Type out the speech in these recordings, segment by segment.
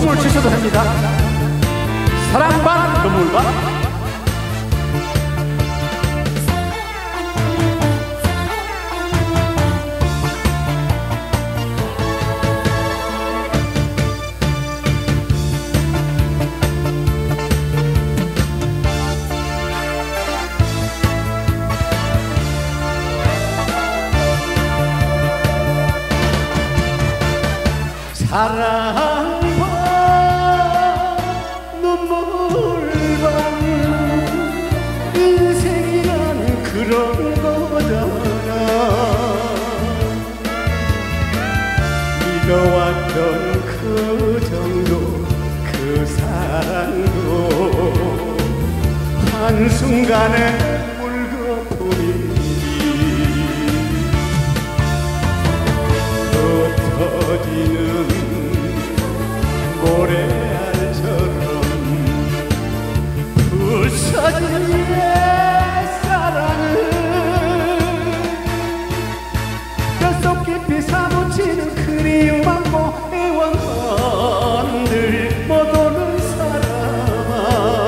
춤을 추셔도 됩니다. 사랑 반 눈물 반. 사랑과 눈물과 인생이란 그런 거잖아. 믿어왔던 그 정도 그 사랑도 한순간에 물거품이니 흩어지는 모래알처럼 부서진 옛사랑을 뼛속 깊이 사무치는 그리움 안고 애원한들 못 오는 사람아.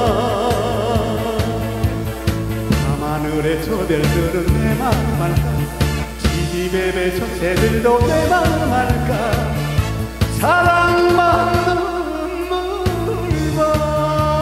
밤하늘에 저들들은 내 마음 알까. 지지배배 저 새들도 내 마음 알까. 사랑만 눈물 봐.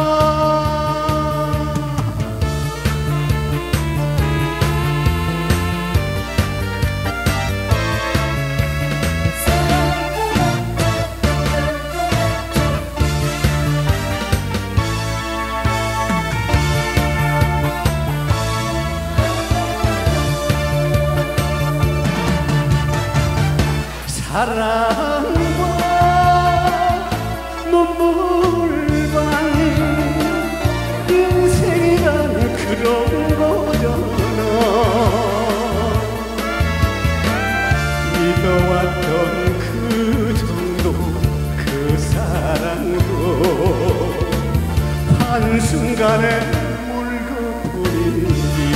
사랑과 눈물만 인생이란 그런 거잖아. 믿어왔던 그 정도 그 사랑도 한순간에 물거품이니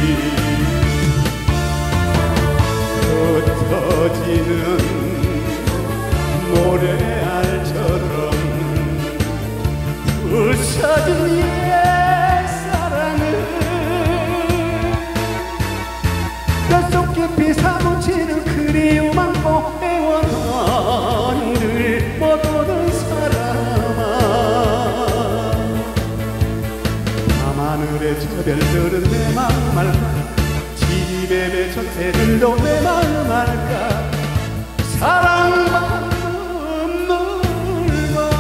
흩어지는 모래알처럼 부서진 옛사랑을 뼛속 깊이 사무치는 그리움 안고 애원한들 못 오는 사람아. 밤하늘의 저 별들은 내 마음 알까. 지지배배 저 새들도 내 마음 알까. 사랑만 눈물 봐.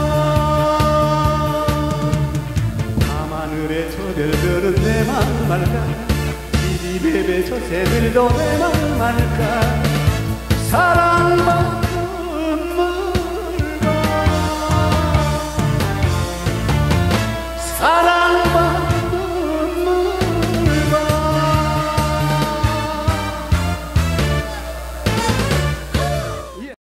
밤하늘의 저 별들은 내 마음 알까. 지지배배 저 새들도 내 마음 알까. 사랑만